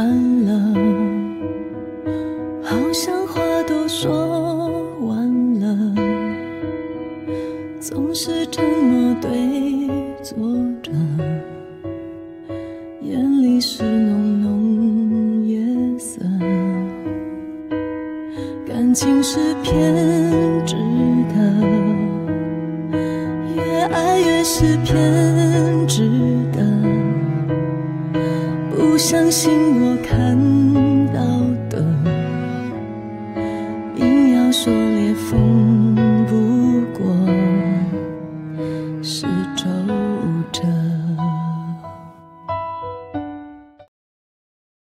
了，好像话都说完了，总是沉默对坐着，眼里是浓浓夜色，感情是偏执的，越爱越是偏执的，不相信我看